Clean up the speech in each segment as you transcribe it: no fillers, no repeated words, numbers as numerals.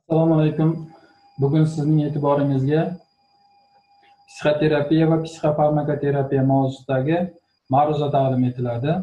Assalomu alaykum. Bugun sizning e'tiboringizga psixoterapiya va psixofarmakoterapiya mavzusidagi ma'ruza taqdim etiladi.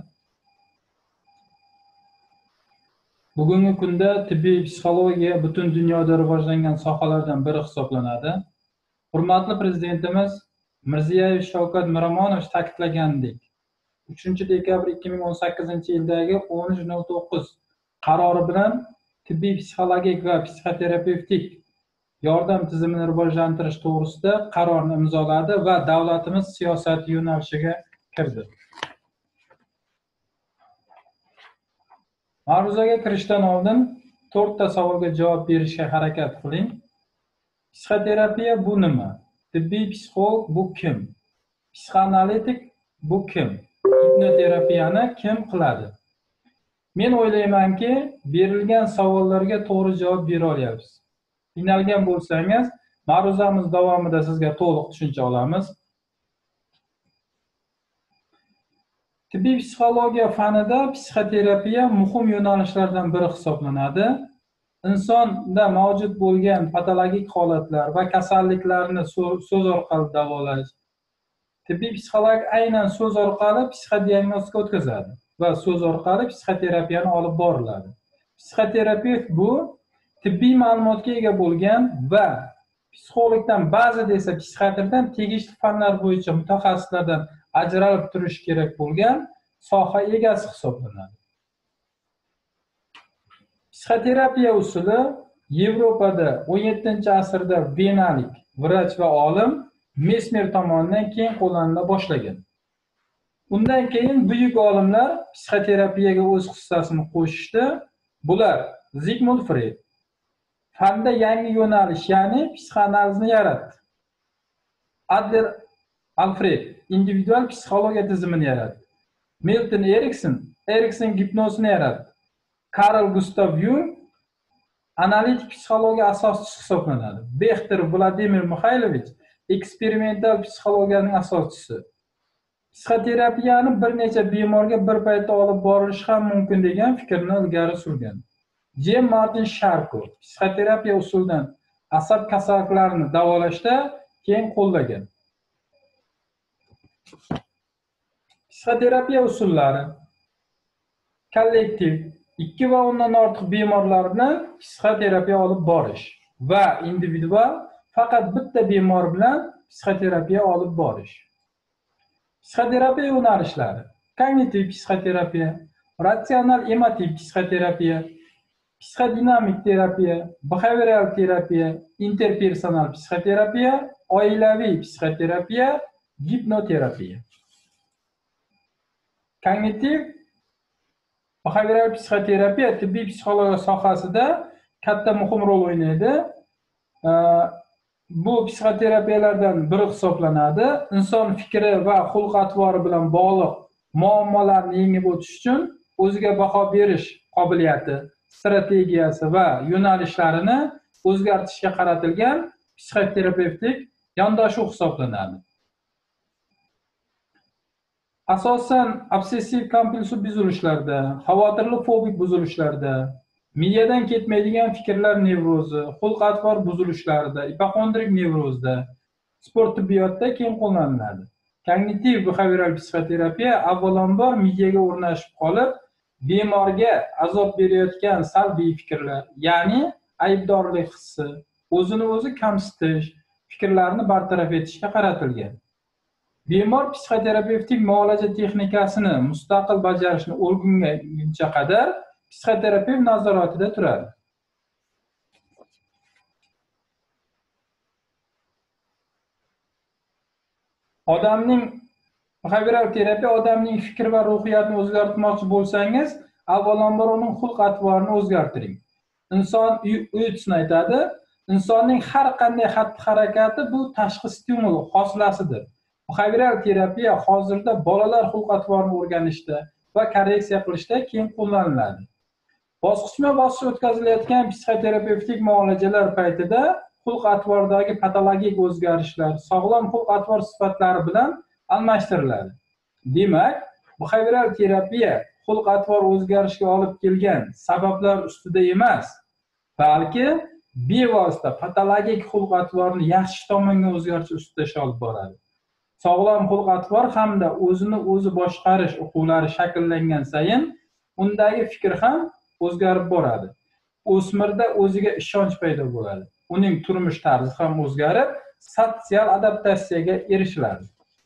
Bugungi kunda tibbiy psixologiya butun dunyoda rivojlangan sohalardan biri hisoblanadi. Hurmatli prezidentimiz Mirziyoyev Shavkat Miromonovich ta'kidlagandek, 3-dekabr 2018-yildagi 1309 qarori bilan tibbiy psixologik va psixoterapevtik yordam tizimini rivojlantirish to'g'risida qarorni imzoladi va davlatimiz siyosati yo'nalishiga kirdi. Ma'ruzaga kirishdan oldin 4 ta savolga javob berishga harakat qiling. Psixoterapiya bu nima? Tibbiy psixolog bu kim? Psixoanalitik bu kim? Hipnoterapiyani kim qiladi? Men o'ylaymanki, berilgan savollarga to'g'ri javob bera olyapsiz. Qiynalgan bo'lsangiz, ma'ruzamiz davomida sizga to'liq tushuncha olamiz. Tibbiy psixologiya fanida psixoterapiya muhim yo'nalishlardan biri hisoblanadi. Insonda mavjud bo'lgan patologik holatlar va kasalliklarni so'z orqali davolash. Tibbiy psixolog aynan so'z orqali psixodiagnostika o'tkazadi va so'z orqali psixoterapiyani olib boriladi. Psixoterapevt bu tibbiy ma'lumotga ega bo'lgan va psixologdan, ba'zida esa psixiatrdan tegishli fanlar bo'yicha mutaxassislardan ajralib turishi kerak bo'lgan soha egasi hisoblanadi. Psixoterapiya usuli Yevropada 17-asrda venalik vrach va olim Mesmer tomonidan keng qo'llanila boshlagan. Undan keyin buyuk olimlar psixoterapiyaga o'z hissasini qo'shishdi. Bular Sigmund Freud fanda yangi yo'nalish, ya'ni psixoanalizni yaratdi. Adler Alfred individual psixologiya tizimini yaratdi. Milton Erickson gipnozini yaratdi. Carl Gustav Jung analitik psixologiya asoschisi hisoblanadi. Bechter Vladimir Mikhailovich eksperimental psixologiyaning asoschisi. Psixoterapiyani bir necha bemorga bir paytda olib borilishi ham mumkin degan fikrni ilgari surgan. J. Martin Sharko psixoterapiya usulidan asab kasalliklarini davolashda keng qo'llagan. Psixoterapiya usullari kollektiv 2 va undan ortiq bemorlar bilan psixoterapiya olib borish va individual faqat bitta bemor bilan psixoterapiya olib borish. Psixoterapiya yo'nalishlari: kognitiv psixoterapiya, ratsional emotiv psixoterapiya, psixodinamik terapiya, behavioral terapiya, interpersonal psixoterapiya, oilaviy psixoterapiya, gipnoterapiya. Kognitiv behavioral psixoterapiya tibbiy psixologiya sohasida katta muhim rol o'ynaydi. Bu psixoterapiyalardan biri hisoblanadi. Inson fikri va xulq-atvori bilan bog'liq muammolarni yengib o'tish uchun o'ziga baho berish qobiliyati, strategiyasi va yo'nalishlarini o'zgartirishga qaratilgan psixoterapevtik yondashuv hisoblanadi. Asosan obsessiv-kompulsiv buzilishlarda, xavotirli fobik buzilishlarda, miyadan ketmaydigan fikrlar nevrozi, xulq-atvor buzilishlarida, ipokondrik nevrozda, sport tibbiyotida keng qo'llaniladi. Kognitiv behavioral psixoterapiya avvalambor miyaga o'rnashib qolib, bemorga azob berayotgan salbiy fikrlar, ya'ni aybdorlik hissi, o'zini o'zi kamsitish fikrlarini bartaraf etishga qaratilgan. Bemor psixoterapevtik muolaja texnikasini mustaqil bajarishni o'rganguncha qadar psixoterapevt nazoratida turadi. Behavioral terapiya odamning fikr va ruhiyatini o'zgartirmoqchi bo'lsangiz, avvalambor uning xulq-atvorini o'zgartiring. Inson Uitsni aytadi, insonning har qanday xatti-harakati bu tashqi stimul hosilasidir. Behavioral terapiya hozirda bolalar xulq-atvorini o'rganishda va korreksiya qilishda keng qo'llaniladi. Bosqichma-bosqich o'tkazilayotgan psixoterapevtik muolajalar paytida xulq-atvordagi patologik o'zgarishlar sog'lom xulq-atvor sifatlari bilan almashtiriladi. Demak, behavioral terapiya xulq-atvor o'zgarishiga olib kelgan sabablar ustida emas, balki bevosita patologik xulq-atvorni yaxshi tomonga o'zgartirish ustida ish olib boradi. Sog'lom xulq-atvor hamda o'zini o'zi boshqarish uqullari shakllangan sayin undagi fikr ham o'zgarib boradi. O'smirda o'ziga ishonch paydo bo'ladi. Uning turmush tarzi ham o'zgarib, sotsial adaptatsiyaga erishiladi.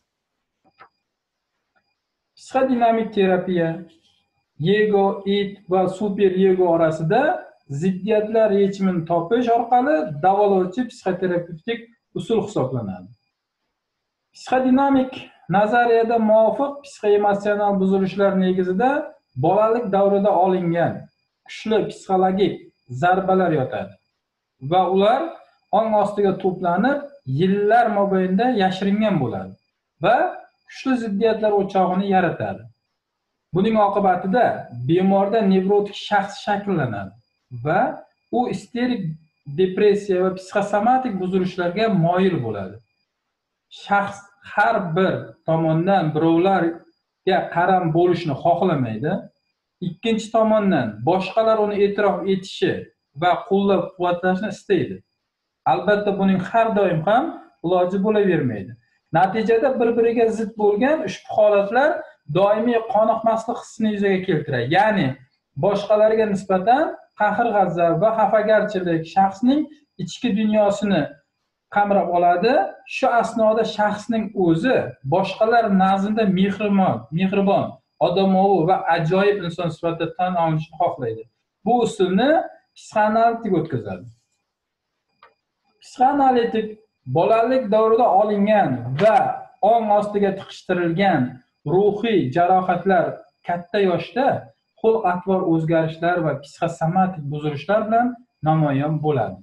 Psixodinamik terapiya ego, id va super ego orasida ziddiyatlar yechimini topish orqali davolovchi psixoterapevtik usul hisoblanadi. Psixodinamik nazariyada muvofiq psixoemotsional buzilishlar negizida bolalik davrida olingan kuchli psixologik zarbalar yotadi va ular ong ostiga to'planib, yillar mobaynida yashiringan bo'ladi va kuchli ziddiyatlar o'chog'ini yaratadi. Buning oqibatida bemorda nevrotik shaxs shakllanadi va u isterik depressiya va psixosomatik buzilishlarga moyil bo'ladi. Shaxs har bir tomondan birovlarga qaram bo'lishni xohlamaydi. Ikkinchi tomondan boshqalar uni e'tirof etishi va qo'llab-quvvatlashni istaydi. Albatta buning har doim ham iloji bo'lavermaydi. Natijada bir-biriga zid bo'lgan ushbu holatlar doimiy qoniqmaslik hissini yuzaga keltiradi. Ya'ni boshqalarga nisbatan qahr-g'azab va xafagarchilik shaxsning ichki dunyosini qamrab oladi. Shu asnoda shaxsning o'zi boshqalar nazdida mehribon, odamovi va ajoyib inson sifatida tan olinishni xohlaydi. Bu usulni psixoanalitik o'tkazadi. Psixoanalitik bolalik davrida olingan va ong ostiga tiqishtirilgan ruhiy jarohatlar katta yoshda xulq-atvor o'zgarishlar va psixosomatik buzilishlar bilan namoyon bo'ladi.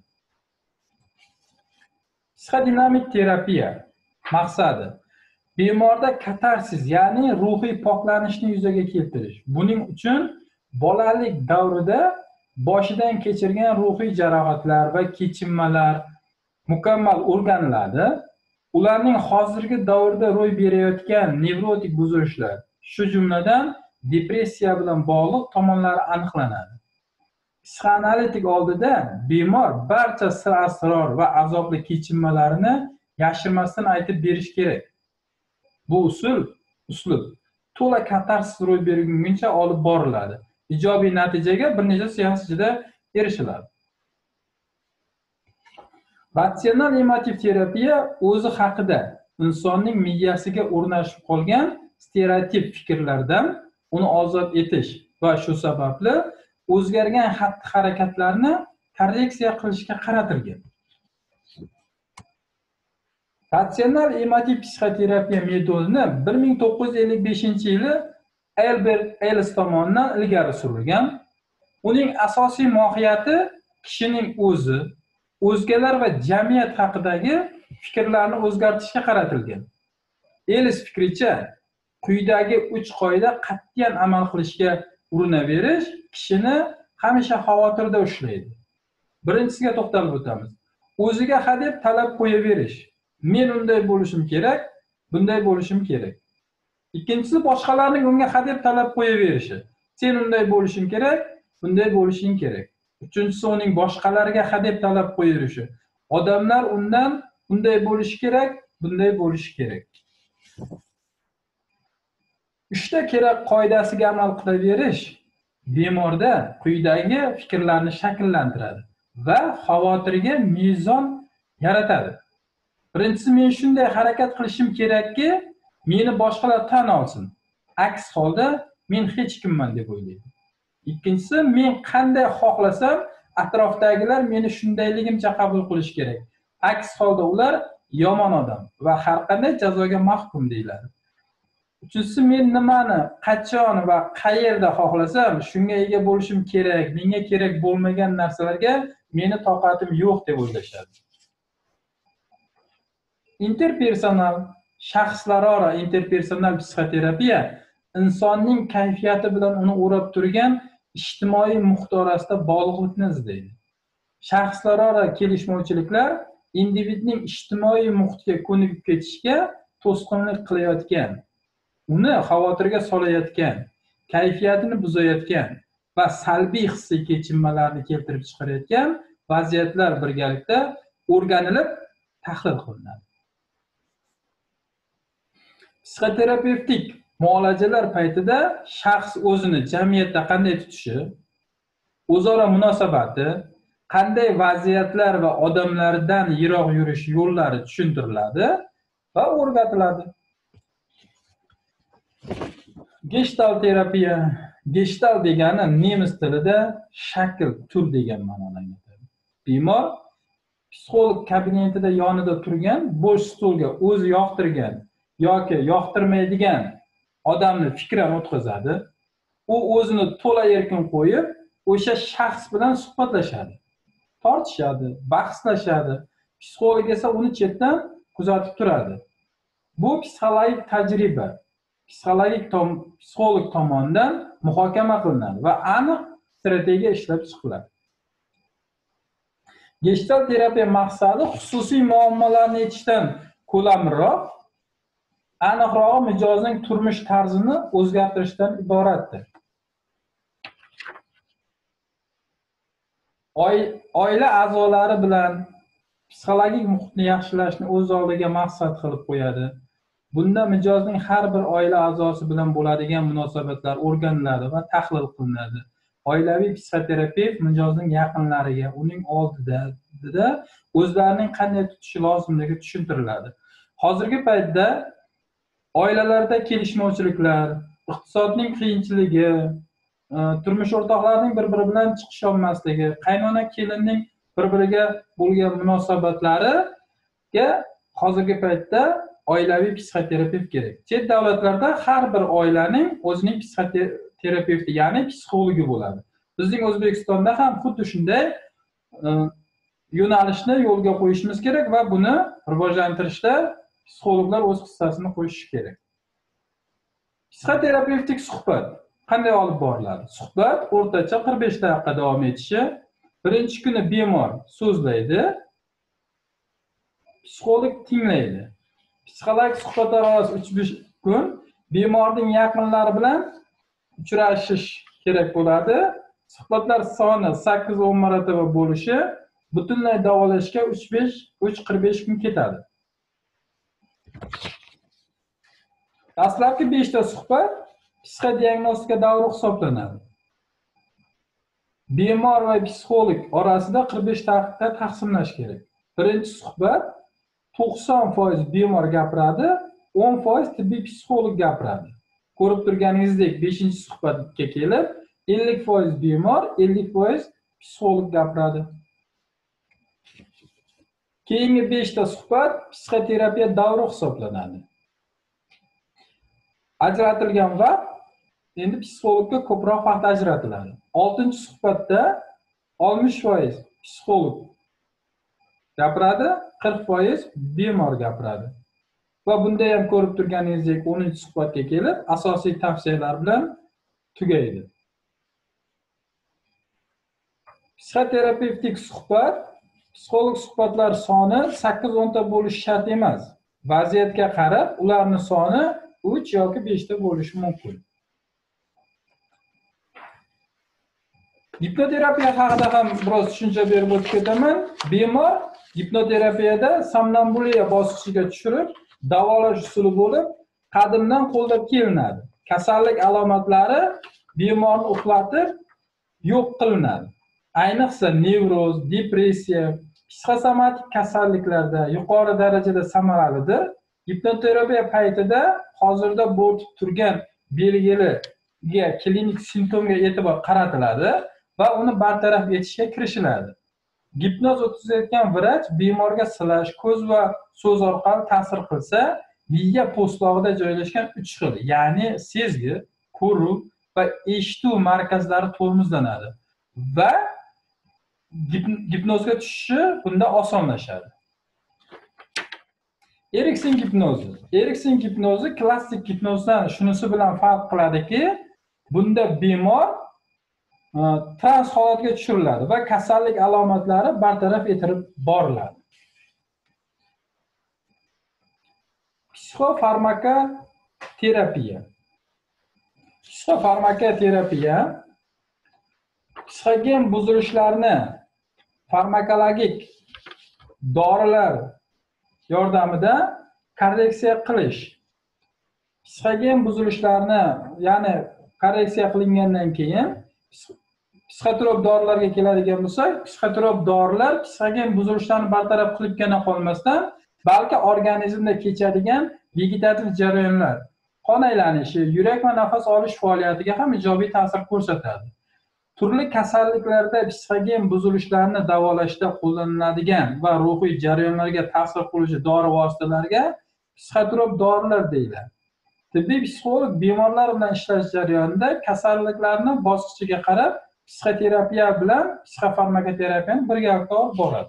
Psixodinamik terapiya maqsadi bemorda katarsis, ya'ni ruhiy poklanishni yuzaga keltirish. Buning uchun bolalik davrida boshidan kechirgan ruhiy jarohatlar va kechinmalar mukammal o'rganiladi. Ularning hozirgi davrda ro'y berayotgan nevrotik buzilishlar, shu jumladan depressiya bilan bog'liq tomonlari aniqlanadi. Psixoanalitik oldida bemor barcha sir-asror va azobli kechinmalarini yashirmasdan aytib berish kerak. Bu uslub to'la katarsis ro'y berguncha olib boriladi. Ijobiy natijaga bir necha seans ichida erishiladi. Ratsional emotiv terapiya o'zi haqida insonning miyasiga o'rnashib qolgan stereotip fikrlardan uni ozod etish va shu sababli o'zgargan xatti-harakatlarni korreksiya qilishga qaratilgan. Ratsional emotiv psixoterapiya metodini 1955-yili Albert Ellis tomonidan ilgari surilgan. Uning asosiy mohiyati kishining o'zi, o'zgalar va jamiyat haqidagi fikrlarni o'zgartirishga qaratilgan. Ellis fikricha, quyidagi 3 qoida qat'iyan amal qilishga urinaverish kishini hamisha xavotirda ushlaydi. Birinchisiga to'xtalib o'tamiz. O'ziga hadeb talab qo'yaverish. Men unday bo'lishim kerak, bunday bo'lishim kerak. Ikkinchisi boshqalarning unga hadeb talab qo'yaverishi. Sen unday bo'lishing kerak, bunday bo'lishing kerak. Uchinchisi uning boshqalarga hadeb talab qo'yaverishi. Odamlar undan bunday bo'lishi kerak, bunday bo'lishi kerak. 3ta kerak qoidasiga amal qilaverish bemorda quyidagi fikrlarni shakllantiradi va xavotirga mezon yaratadi. Birinchisi, men shunday harakat qilishim kerakki, meni boshqalar tan olsin. Aks holda men hech kimman deb o'ylaydi. Ikkinchisi, men qanday xohlasam, atrofdagilar meni shundayligimcha qabul qilish kerak. Aks holda ular yomon odam va har qanday jazoga mahkum deyiladi. Uchinchisi, men nimani, qachon va qayerda xohlasam, shunga ega bo'lishim kerak. Menga kerak bo'lmagan narsalarga meni toqatim yo'q deb o'ylashadi. Interpersonal, shaxslararo interpersonal psixoterapiya insonning kayfiyati bilan uni o'rab turgan ijtimoiy muhit orasida bog'liqlikni izlaydi. Shaxslararo kelishmovchiliklar individning ijtimoiy muhitga ko'nikib ketishga to'sqinlik qilayotgan, uni xavotirga solayotgan, kayfiyatini buzayotgan va salbiy hissiy kechinmalarni keltirib chiqarayotgan vaziyatlar birgalikda o'rganilib, tahlil qilinadi. Psixoterapevtik muolajalar paytida shaxs o'zini jamiyatda qanday tutishi, o'zaro munosabati, qanday vaziyatlar va odamlardan yiroq yurish yo'llari tushuntiriladi va o'rgatiladi. Gestalt terapiya. Gestalt degani nemis tilida shakl, tur degan ma'nodan keladi. Bemor psixolog kabinetida yonida turgan bo'sh stolga o'zi yoqtirgan yoki yoqtirmaydigan odamni fikran o'tkazadi. U o'zini to'la erkin qo'yib, o'sha shaxs bilan suhbatlashadi, tortishadi, bahslashadi. Psixolog esa uni chetdan kuzatib turadi. Bu psixologik tajriba psixolog tomonidan muhokama qilinadi va aniq strategiya ishlab chiqiladi. Gestalt terapiya maqsadi xususiy muammolarni yechishdan ko'lamroq, aniqrog'i mijozning turmush tarzini o'zgartirishdan iboratdir. Oila a'zolari bilan psixologik muhitni yaxshilashni o'z oldiga maqsad qilib qo'yadi. Bunda mijozning har bir oila a'zosi bilan bo'ladigan munosabatlar o'rganiladi va tahlil qilinadi. Oilaviy psixoterapevt mijozning yaqinlariga uning oldida o'zlarining qanday tutishi lozimligi tushuntiriladi. Hozirgi paytda oilalarda kelishmovchiliklar, iqtisodning qiyinchiligi, turmush o'rtoqlarining bir-biri bilan chiqisholmasligi, qaynona kelinning bir-biriga bo'lgan munosabatlariga hozirgi paytda oilaviy psixoterapevt kerak. Chet davlatlarda har bir oilaning o'zining psixoterapevti, ya'ni psixologi bo'ladi. Bizning O'zbekistonda ham xuddi shunday yo'nalishni yo'lga qo'yishimiz kerak va buni rivojlantirishda psixologlar o'z hissasini qo'shishi kerak. Psixoterapevtik suhbat qanday olib boriladi? Suhbat o'rtacha 45 daqiqa davom etishi. Birinchi kuni bemor so'zlaydi, psixolog tinglaydi. Psixologik suhbatlar orasi 3-5 kun bemorning yaqinlari bilan uchrashish kerak bo'ladi. Suhbatlar soni 8-10 marotaba bo'lishi butunlay davolashga 3-45 kun ketadi. Dastlabki 5 ta suhbat psixodiagnostika davri hisoblanadi. Bemor va psixolog orasida 45 daqiqa taqsimlash kerak. Birinchi suhbat 90% bemor gapiradi, 10% tibbiy psixolog gapiradi. Ko'rib turganingizdek 5-suhbatga kelib 50% bemor, 50% psixolog gapiradi. Keyingi 5 ta suhbat psixoterapiya davri hisoblanadi. Ajratilgan vaqt endi psixologga ko'proq vaqt ajratiladi. 6-suhbatda 60% psixolog gapiradi, 40% bemor gapiradi. Va bunda ham ko'rib turganingizdek 10-suhbatga kelib asosiy tavsiyalar bilan tugaydi. Psixoterapevtik suhbat, psixolog suhbatlar soni 8-10 ta bo'lishi shart emas. Vaziyatga qarab ularning soni 3 yoki 5 ta bo'lishi mumkin. Gipnoterapiya haqida ham biroz tushuncha berib o'tib ketaman. Bemor gipnoterapiyada somnambuliya bosqichiga tushirib, davolash usuli bo'lib, qadimdan qo'llab kelinadi. Kasallik alomatlari bemorni uxlatib yo'q qilinadi. Ayniqsa nevroz, depressiya, psixosomatik kasalliklarda yuqori darajada samaralidir. Gipnoterapiya paytida hozirda bo'lib turgan belgiga, klinik simptomga e'tibor qaratiladi va uni bartaraf etishga kirishiladi. Gipnoz o'tkazayotgan vrach bemorga silash, ko'z va so'z orqali ta'sir qilsa, miya po'stlog'ida joylashgan 3 xil, ya'ni sezgi, ko'ruv va eshituv markazlari tormozlanadi va gipnozga tushishi bunda osonlashadi. Erikson gipnozi. Erikson gipnozi klassik gipnozdan shunisi bilan farq qiladiki, bunda bemor trans holatga tushiriladi va kasallik alomatlari bartaraf etilib boriladi. Psixofarmakoterapiya. Psixofarmakoterapiya psixogen buzilishlarni farmakologik dorilar yordamida korreksiya qilish, psixogen buzilishlarni, ya'ni korreksiya qilingandan keyin psixotrop dorilarga keladigan bo'lsak, psixotrop dorilar psixogen buzilishlarni bartaraf qilibgina qolmasdan, balki organizmda kechadigan vegetativ jarayonlar, qon aylanishi, yurak va nafas olish faoliyatiga ham ijobiy ta'sir ko'rsatadi. Turli kasalliklarda psixogen buzilishlarni davolashda qo'llaniladigan va ruhiy jarayonlarga ta'sir qiluvchi dori vositalariga psixotrop dorilar deyiladi. Tibbiy psixolog bemorlar bilan ishlash jarayonida kasalliklarni bosqichiga qarab psixoterapiya bilan psixofarmakoterapiyani birga olib boradi.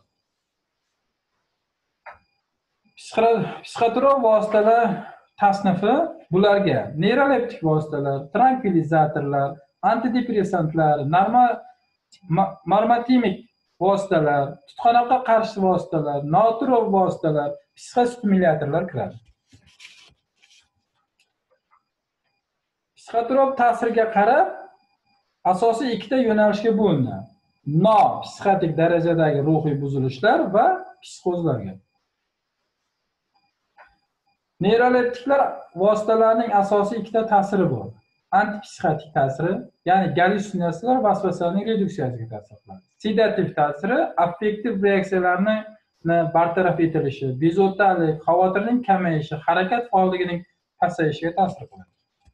Psixotrop vositalar tasnifi bularga neyroleptik vositalar, trankvilizatorlar, antidepressantlar, normatimik vositalar, tutqanoqqa qarshi vositalar, nootrov vositalar, psixostimulyatorlar kiradi. Psixotrop ta'siriga qarab asosiy ikkita yo'nalishga bo'linadi. Psixotik darajadagi ruhiy buzilishlar va psixozlarga. Neyroleptiklar vositalarining asosiy ikkita ta'siri bor. Antipsixotik ta'siri, ya'ni gallyutsinatsiyalar vasvasalarning reduksiyasiga ta'sir qiladi. Sedativ ta'siri affektiv reaksiyalarni bartaraf etilishi, bezovtalik, xavotirning kamayishi, harakat faolligining pasayishiga ta'sir qiladi.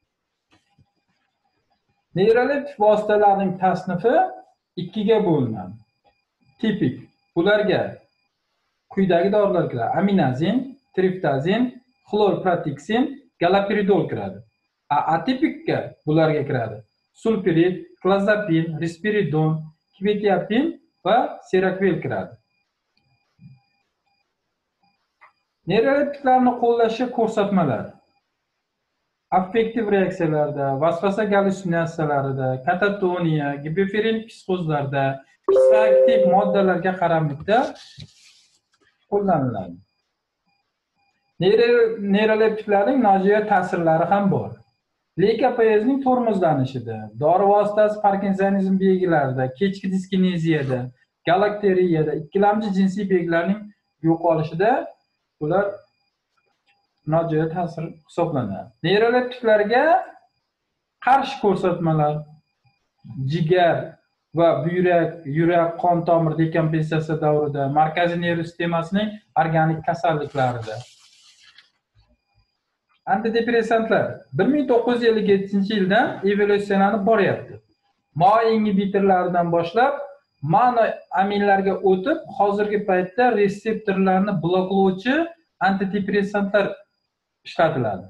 Neyroleptik vositalarning tasnifi ikkiga bo'linadi. Tipik. Bularga quyidagi dorilar kiradi: aminazin, triftazin, xlorpratiksin, galoperidol kiradi. Atipikka bularga kiradi: sulpirid, klozapin, risperidon, kvetiapin va seroquel kiradi. Neyroleptiklarni qo'llashi ko'rsatmalar: affektiv reaksiyalarda, vasvasa gallyutsinatsiyalarida, katatoniya, giperferin psixozlarda, psixoaktiv moddalarga qaramlikda qo'llaniladi. Neyroleptiklarning nojo'ya ta'sirlari ham bor. Leykopoezning tormozlanishida, dori vositasi parkinsonizm belgilarida, kechki diskineziyada, galakteriyada, ikkilamchi jinsiy belgilarning yo'qolishida bular nojo'ya ta'sir hisoblanadi. Neyroleptiklarga qarshi ko'rsatmalar jigar va buyrak, yurak, qon tomir dekompensatsiya davrida, markaziy nerv sistemasining organik kasalliklarida. Antidepressantlar 1957-yildan evolyutsiyalanib boryapti. Ingibitorlardan boshlab monoaminlarga o'tib, hozirgi paytda reseptorlarni bloklovchi antidepressantlar ishlatiladi.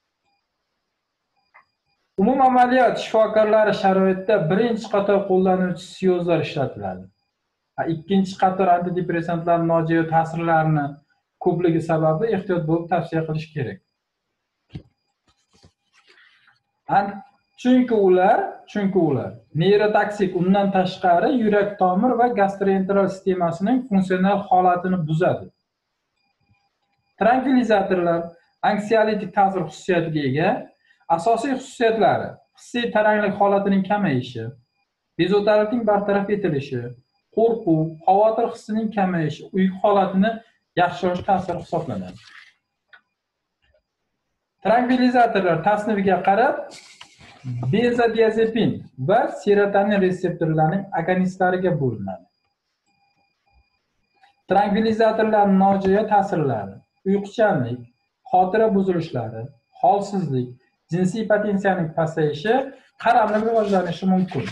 Umumiy amaliyot shifokorlari sharoitida birinchi qator qo'llanuvchi siyozlar ishlatiladi. Ikkinchi qator antidepressantlar nojo'ya ta'sirlarini ko'pligi sababli ehtiyot bo'lib tavsiya qilish kerak. Chunki ular neyrotoksik, undan tashqari yurak tomir va gastroenteral sistemasining funksional holatini buzadi. Trankvilizatorlar anksiyolitik ta'sir xususiyatiga ega. Asosiy xususiyatlari: hissiy taranglik holatining kamayishi, bezovtalikning bartaraf etilishi, qo'rquv, xavotir hissining kamayishi, uyqu holatini yaxshilash ta'siri hisoblanadi. Trankvilizatorlar tasnifiga qarab benzodiazepin va serotonin reseptorlarining agonistlariga bo'linadi. Trankvilizatorlarning nojo'ya ta'sirlari: uyquchanlik, xotira buzilishlari, holsizlik, jinsiy potensiyaning pasayishi, qaramlik rivojlanishi mumkin.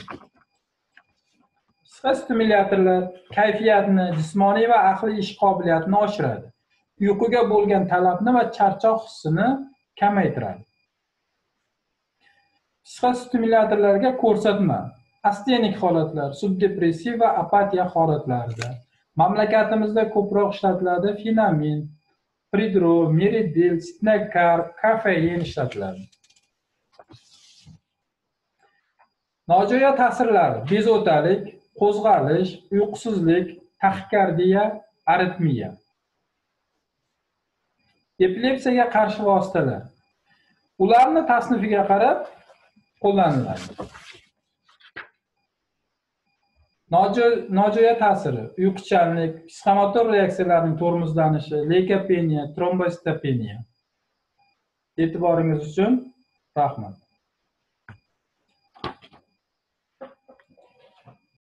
Psixostimulyatorlar kayfiyatni, jismoniy va aqliy ish qobiliyatini oshiradi. Uyquga bo'lgan talabni va charchoq hissini kamaytiradi. Psixostimulyatorlarga ko'rsatma: astenik holatlar, subdepressiv va apatiya holatlarida. Mamlakatimizda ko'proq ishlatiladi finamin, pridro, meridil, sitnakar, kafein ishlatiladi. Nojo'ya ta'sirlari: bezovtalik, qo'zg'alish, uyqusizlik, taxikardiya, aritmiya. Epilepsiyaga qarshi vositalar. Ularni tasnifiga qarab qo'llaniladi. Nojo'ya ta'siri: uyquchanlik, psixomotor reaksiyalarning tormozlanishi, leykopeniya, trombositopeniya. E'tiboringiz uchun rahmat.